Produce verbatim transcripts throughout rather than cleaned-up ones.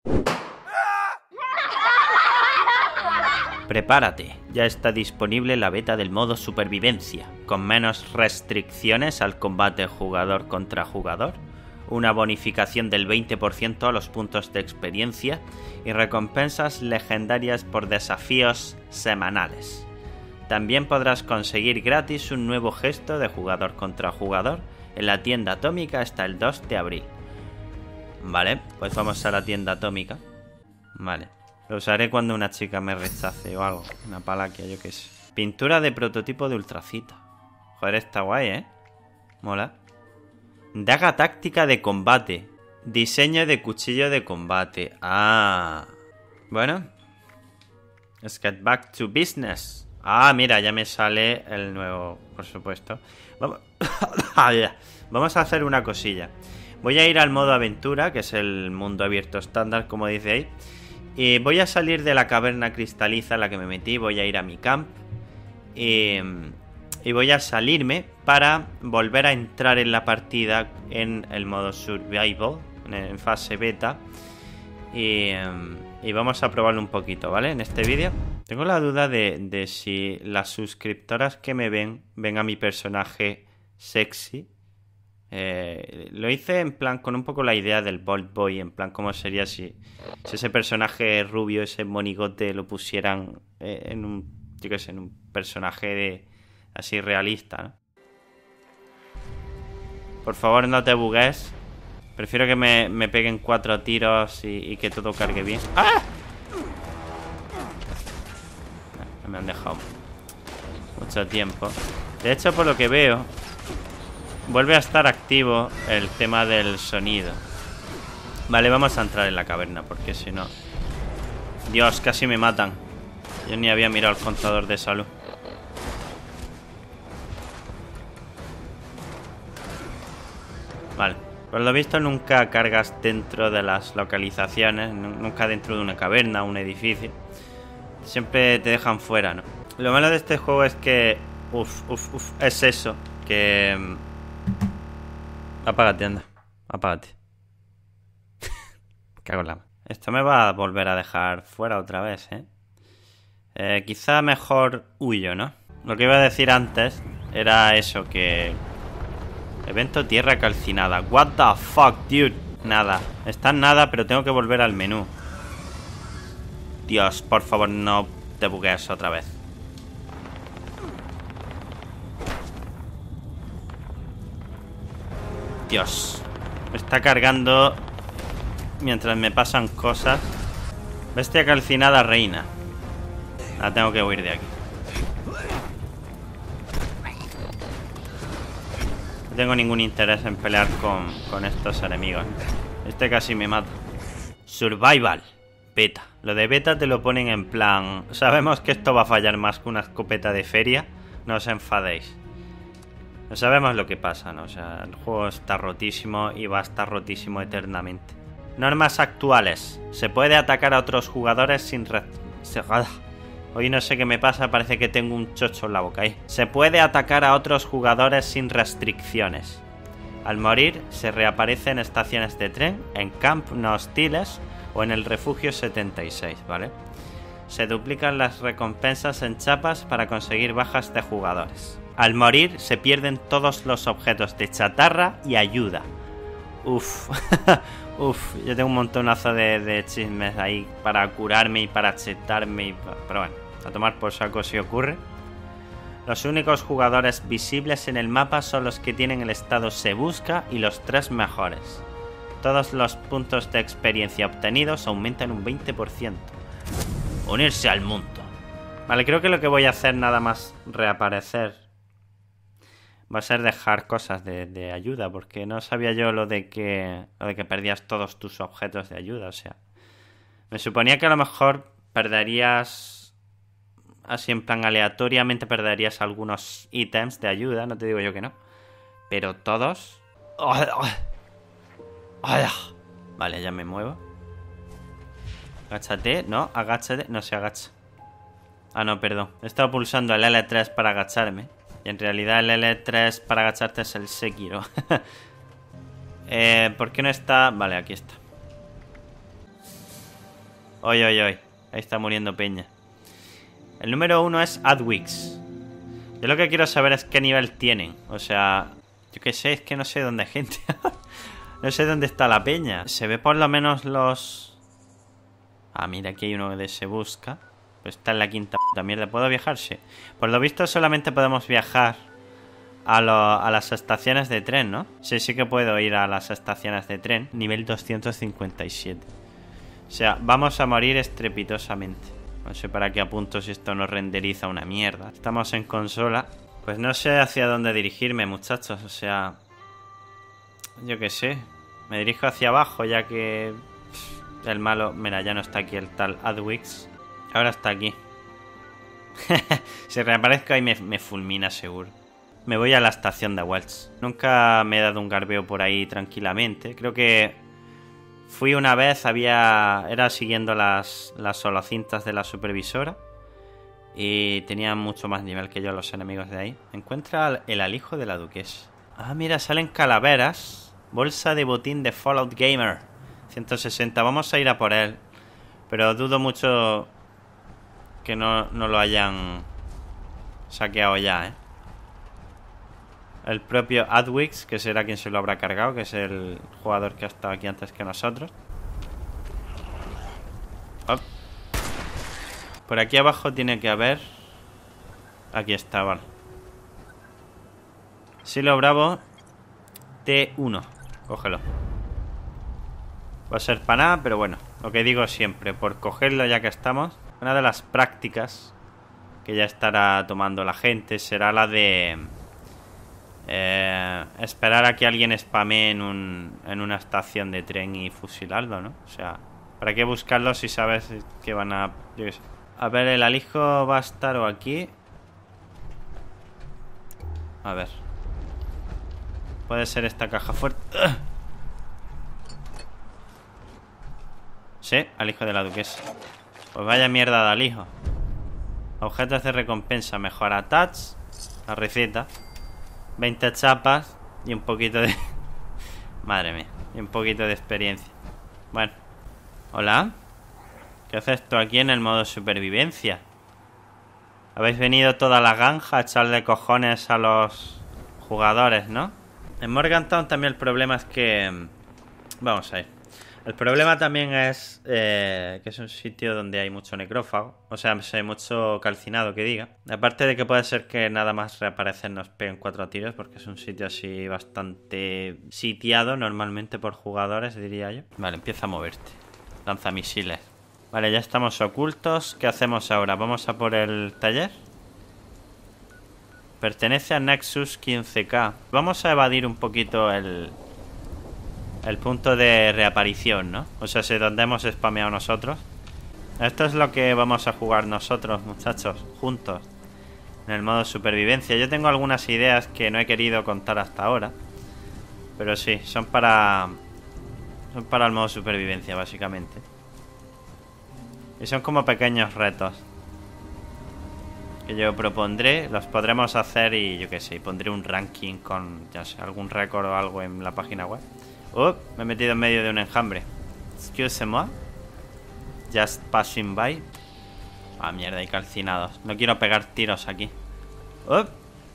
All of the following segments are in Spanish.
Prepárate, ya está disponible la beta del modo supervivencia, con menos restricciones al combate jugador contra jugador, una bonificación del veinte por ciento a los puntos de experiencia y recompensas legendarias por desafíos semanales. También podrás conseguir gratis un nuevo gesto de jugador contra jugador en la tienda atómica hasta el dos de abril. Vale, pues vamos a la tienda atómica. Vale. Lo usaré cuando una chica me rechace o algo. Una palaquia, yo qué sé. Pintura de prototipo de ultracita. Joder, está guay, ¿eh? Mola. Daga táctica de combate. Diseño de cuchillo de combate. Ah. Bueno. Let's get back to business. Ah, mira, ya me sale el nuevo, por supuesto. Vamos, Vamos a hacer una cosilla. Voy a ir al modo aventura, que es el mundo abierto estándar, como dice ahí. Y voy a salir de la caverna cristaliza en la que me metí, voy a ir a mi camp y, y voy a salirme para volver a entrar en la partida en el modo survival, en fase beta. Y, y vamos a probarlo un poquito, ¿vale? En este vídeo. Tengo la duda de, de si las suscriptoras que me ven ven a mi personaje sexy. Eh, lo hice en plan con un poco la idea del Bolt Boy, en plan cómo sería si, si ese personaje rubio, ese monigote lo pusieran eh, en un, yo qué sé, en un personaje de, así realista, ¿no? Por favor, no te bugues. Prefiero que me, me peguen cuatro tiros y, y que todo cargue bien. ¡Ah! No me han dejado mucho tiempo. De hecho, por lo que veo, vuelve a estar activo el tema del sonido. Vale, vamos a entrar en la caverna, porque si no... Dios, casi me matan. Yo ni había mirado el contador de salud. Vale, por lo visto nunca cargas dentro de las localizaciones, nunca dentro de una caverna, un edificio. Siempre te dejan fuera, ¿no? Lo malo de este juego es que... Uf, uf, uf, es eso, que... Apágate, anda. Apágate. Cago en la... Esto me va a volver a dejar fuera otra vez, ¿eh? eh quizá mejor huyo, ¿no? Lo que iba a decir antes era eso, que... Evento tierra calcinada. What the fuck, dude. Nada. Está en nada, pero tengo que volver al menú. Dios, por favor, no te buguees otra vez. Dios, me está cargando mientras me pasan cosas. Bestia calcinada reina. La tengo que huir de aquí. No tengo ningún interés en pelear con, con estos enemigos. Este casi me mata. Survival. Beta. Lo de beta te lo ponen en plan... Sabemos que esto va a fallar más que una escopeta de feria. No os enfadéis. No sabemos lo que pasa, ¿no? O sea, el juego está rotísimo y va a estar rotísimo eternamente. Normas actuales. Se puede atacar a otros jugadores sin... Re... Hoy no sé qué me pasa, parece que tengo un chocho en la boca ahí. Se puede atacar a otros jugadores sin restricciones. Al morir, se reaparece en estaciones de tren, en camp no hostiles o en el refugio setenta y seis, ¿vale? Se duplican las recompensas en chapas para conseguir bajas de jugadores. Al morir se pierden todos los objetos de chatarra y ayuda. Uf, uf, yo tengo un montonazo de, de chismes ahí para curarme y para chetarme. Y, pero bueno, a tomar por saco si ocurre. Los únicos jugadores visibles en el mapa son los que tienen el estado se busca y los tres mejores. Todos los puntos de experiencia obtenidos aumentan un veinte por ciento. Unirse al mundo. Vale, creo que lo que voy a hacer nada más reaparecer va a ser dejar cosas de, de ayuda, porque no sabía yo lo de que lo de que perdías todos tus objetos de ayuda. O sea, me suponía que a lo mejor perderías así en plan aleatoriamente, perderías algunos ítems de ayuda, no te digo yo que no, pero todos... Vale, ya me muevo. Agáchate, no, agáchate, no se agacha. Ah, no, perdón, he estado pulsando el L tres para agacharme y en realidad el L tres para agacharte es el Sekiro. eh, ¿Por qué no está? Vale, aquí está. Oy, oy, oy. Ahí está muriendo peña. El número uno es Adwix. Yo lo que quiero saber es qué nivel tienen. O sea, yo qué sé, es que no sé dónde hay gente. No sé dónde está la peña. Se ve por lo menos los... Ah, mira, aquí hay uno de se busca. Pues está en la quinta puta mierda. ¿Puedo viajarse? Por lo visto solamente podemos viajar a, lo, a las estaciones de tren, ¿no? Sí, sí que puedo ir a las estaciones de tren. Nivel doscientos cincuenta y siete. O sea, vamos a morir estrepitosamente. No sé para qué apunto si esto nos renderiza una mierda. Estamos en consola. Pues no sé hacia dónde dirigirme, muchachos. O sea... Yo qué sé. Me dirijo hacia abajo ya que... El malo... Mira, ya no está aquí el tal Adwix. Ahora está aquí. Si reaparezco ahí me, me fulmina seguro. Me voy a la estación de Welch. Nunca me he dado un garbeo por ahí tranquilamente. Creo que... Fui una vez, había... Era siguiendo las, las holocintas de la supervisora. Y tenían mucho más nivel que yo los enemigos de ahí. Encuentra el alijo de la duquesa. Ah, mira, salen calaveras. Bolsa de botín de Fallout Gamer. ciento sesenta. Vamos a ir a por él. Pero dudo mucho que no, no lo hayan saqueado ya, ¿eh? El propio Adwix, que será quien se lo habrá cargado, que es el jugador que ha estado aquí antes que nosotros. Oh. Por aquí abajo tiene que haber... Aquí está, vale. Silo Bravo T uno. Cógelo. Va a ser para nada, pero bueno. Lo que digo siempre, por cogerlo ya que estamos. Una de las prácticas que ya estará tomando la gente será la de... Eh, esperar a que alguien spamee en, un, en una estación de tren y fusilarlo, ¿no? O sea, ¿para qué buscarlo si sabes que van a... Yo qué sé. A ver, el alijo va a estar o aquí. A ver. Puede ser esta caja fuerte. ¡Ugh! Sí, alijo de la duquesa. Pues vaya mierda de alijo. Objetos de recompensa. Mejora touch. La receta. veinte chapas y un poquito de... Madre mía. Y un poquito de experiencia. Bueno. Hola. ¿Qué haces tú aquí en el modo supervivencia? Habéis venido toda la granja a echarle cojones a los jugadores, ¿no? En Morgantown también el problema es que... Vamos a ir. El problema también es eh, que es un sitio donde hay mucho necrófago. O sea, hay mucho calcinado, que diga. Aparte de que puede ser que nada más reaparecer nos peguen cuatro tiros, porque es un sitio así bastante sitiado normalmente por jugadores, diría yo. Vale, empieza a moverte. Lanza misiles. Vale, ya estamos ocultos. ¿Qué hacemos ahora? ¿Vamos a por el taller? Pertenece a Nexus quince K. Vamos a evadir un poquito el... El punto de reaparición, ¿no? O sea, si donde hemos spameado nosotros. Esto es lo que vamos a jugar nosotros, muchachos, juntos. En el modo supervivencia. Yo tengo algunas ideas que no he querido contar hasta ahora. Pero sí, son para... Son para el modo supervivencia, básicamente. Y son como pequeños retos que yo propondré. Los podremos hacer y yo qué sé, pondré un ranking con, ya sé, algún récord o algo en la página web. Uh, me he metido en medio de un enjambre. Excuse-moi. Just passing by. Ah, mierda, hay calcinados. No quiero pegar tiros aquí. Uh.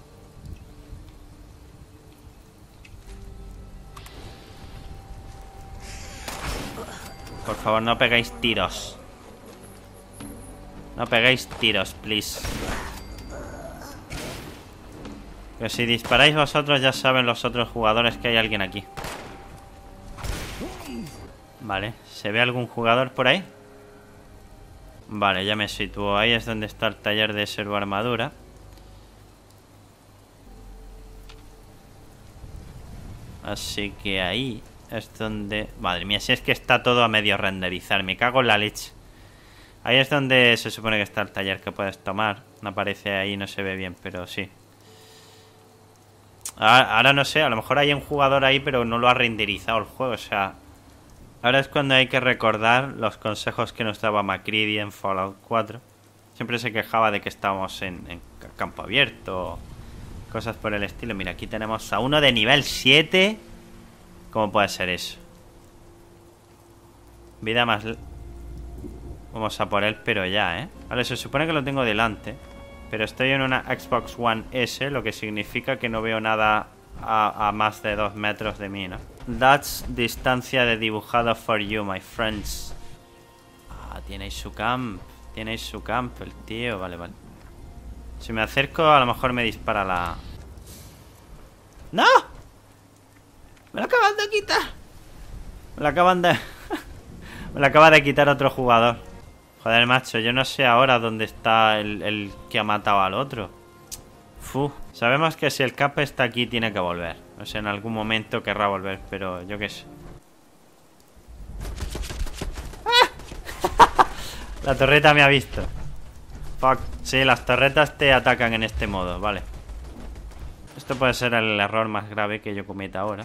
Por favor, no pegáis tiros. No pegáis tiros, please. Pero si disparáis vosotros, ya saben los otros jugadores que hay alguien aquí. Vale, ¿se ve algún jugador por ahí? Vale, ya me sitúo. Ahí es donde está el taller de servoarmadura. Así que ahí es donde... Madre mía, si es que está todo a medio renderizar. Me cago en la leche. Ahí es donde se supone que está el taller que puedes tomar. No aparece ahí, no se ve bien, pero sí. Ahora, ahora no sé, a lo mejor hay un jugador ahí, pero no lo ha renderizado el juego, o sea... Ahora es cuando hay que recordar los consejos que nos daba Macready en Fallout cuatro. Siempre se quejaba de que estábamos en, en campo abierto, cosas por el estilo. Mira, aquí tenemos a uno de nivel siete. ¿Cómo puede ser eso? Vida más... Vamos a por él, pero ya, ¿eh? Vale, se supone que lo tengo delante. Pero estoy en una Xbox One S, lo que significa que no veo nada a, a más de dos metros de mí, ¿no? That's distancia de dibujado for you, my friends. Ah, tienes su camp. Tienes su camp, el tío. Vale, vale. Si me acerco, a lo mejor me dispara la... ¡No! Me lo acaban de quitar. Me lo acaban de... me lo acaba de quitar otro jugador. Joder, macho, yo no sé ahora dónde está el, el que ha matado al otro. Fu. Sabemos que si el cap está aquí tiene que volver. O sea, en algún momento querrá volver, pero yo qué sé. ¡Ah! La torreta me ha visto. Fuck. Sí, las torretas te atacan en este modo, vale. Esto puede ser el error más grave que yo cometa ahora.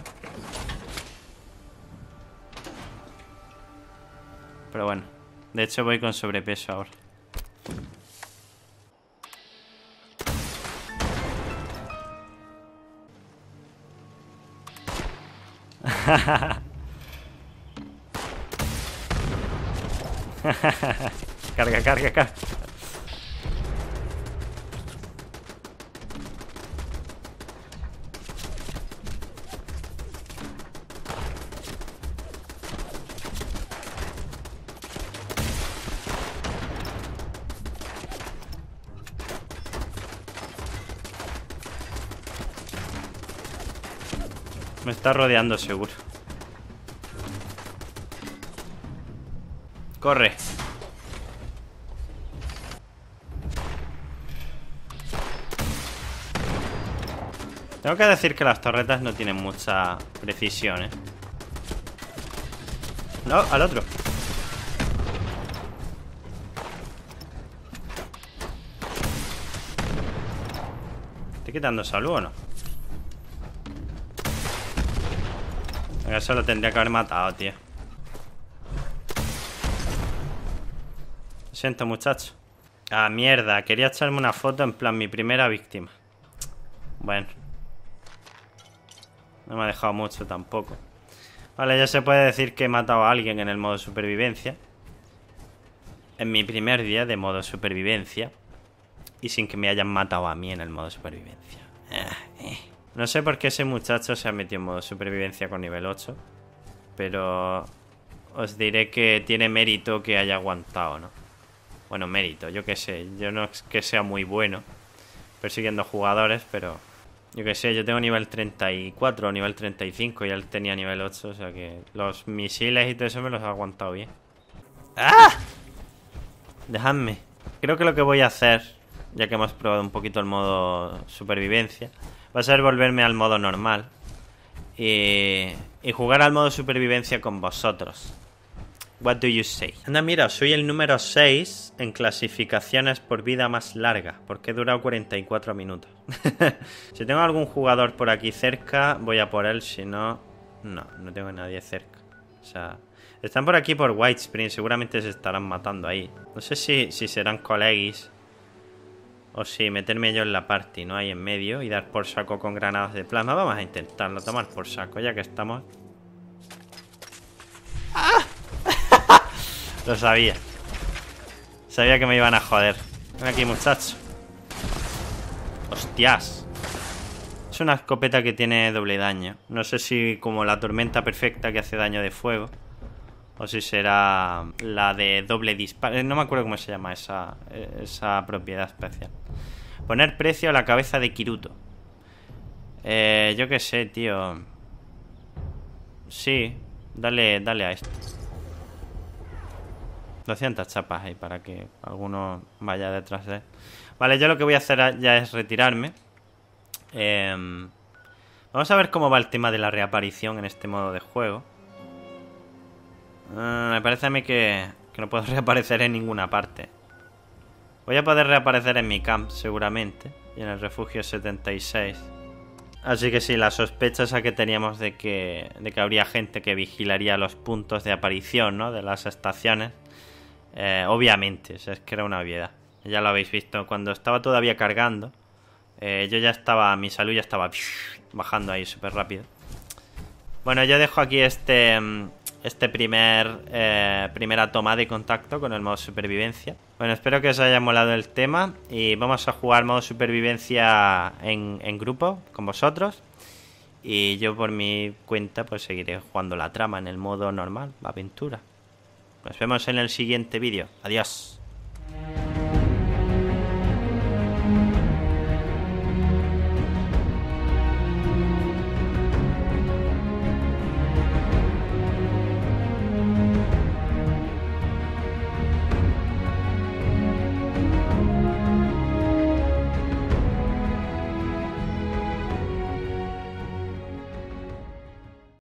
Pero bueno. De hecho voy con sobrepeso ahora. Carga, carga, carga. Me está rodeando seguro. Corre. Tengo que decir que las torretas no tienen mucha precisión, ¿eh? No, al otro. ¿Estoy quitando salud o no? Eso lo tendría que haber matado, tío. Lo siento, muchacho. Ah, mierda. Quería echarme una foto en plan mi primera víctima. Bueno. No me ha dejado mucho tampoco. Vale, ya se puede decir que he matado a alguien en el modo supervivencia. En mi primer día de modo supervivencia. Y sin que me hayan matado a mí en el modo supervivencia. Ah, eh. No sé por qué ese muchacho se ha metido en modo supervivencia con nivel ocho. Pero os diré que tiene mérito que haya aguantado, ¿no? Bueno, mérito, yo qué sé. Yo no es que sea muy bueno persiguiendo jugadores, pero... Yo qué sé, yo tengo nivel treinta y cuatro o nivel treinta y cinco y él tenía nivel ocho. O sea que los misiles y todo eso me los ha aguantado bien. ¡Ah! Dejadme. Creo que lo que voy a hacer, ya que hemos probado un poquito el modo supervivencia, va a ser volverme al modo normal y, y jugar al modo supervivencia con vosotros. What do you say? Anda, mira, soy el número seis en clasificaciones por vida más larga, porque he durado cuarenta y cuatro minutos. Si tengo algún jugador por aquí cerca, voy a por él, si no... No, no tengo a nadie cerca. O sea, están por aquí por White Spring, seguramente se estarán matando ahí. No sé si, si serán colegis o si meterme yo en la party, ¿no? Ahí en medio y dar por saco con granadas de plasma. Vamos a intentarlo, tomar por saco, ya que estamos. ¡Ah! Lo sabía. Sabía que me iban a joder. Ven aquí, muchacho. Hostias. Es una escopeta que tiene doble daño. No sé si como la tormenta perfecta que hace daño de fuego, o si será la de doble disparo. No me acuerdo cómo se llama esa, esa propiedad especial. Poner precio a la cabeza de Kiruto. Eh, yo qué sé, tío. Sí, dale, dale a esto. doscientas chapas ahí para que alguno vaya detrás de él. Vale, yo lo que voy a hacer ya es retirarme. Eh, vamos a ver cómo va el tema de la reaparición en este modo de juego. Uh, me parece a mí que, que no puedo reaparecer en ninguna parte. Voy a poder reaparecer en mi camp seguramente. Y en el refugio setenta y seis. Así que sí, la sospecha esa que teníamos de que, de que habría gente que vigilaría los puntos de aparición, ¿no? De las estaciones. Eh, obviamente, o sea, es que era una obviedad. Ya lo habéis visto, cuando estaba todavía cargando, eh, yo ya estaba, mi salud ya estaba bajando ahí súper rápido. Bueno, yo dejo aquí este este primer eh, primera toma de contacto con el modo supervivencia. Bueno, espero que os haya molado el tema y vamos a jugar modo supervivencia en, en grupo con vosotros. Y yo por mi cuenta pues seguiré jugando la trama en el modo normal, aventura. Nos vemos en el siguiente vídeo. Adiós.